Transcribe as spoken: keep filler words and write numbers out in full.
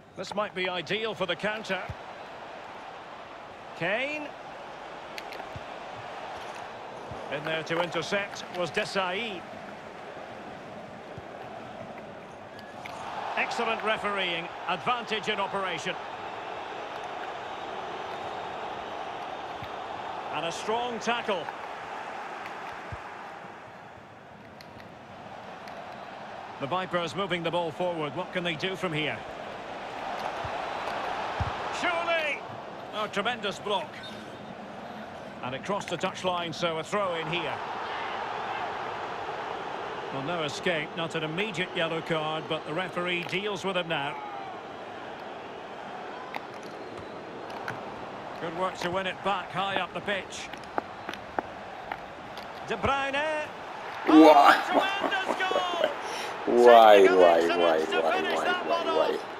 This might be ideal for the counter. Kane. In there to intercept was Desai. Excellent refereeing, advantage in operation. And a strong tackle. The Vipers moving the ball forward. What can they do from here? Surely! Oh, tremendous block. And it crossed the touchline, so a throw in here. Well, no escape, not an immediate yellow card, but the referee deals with it now. Good work to win it back high up the pitch. De Bruyne. Why? Oh, tremendous goal! Why, Technical why, excellence why, to why, finish why, that why, one why? off.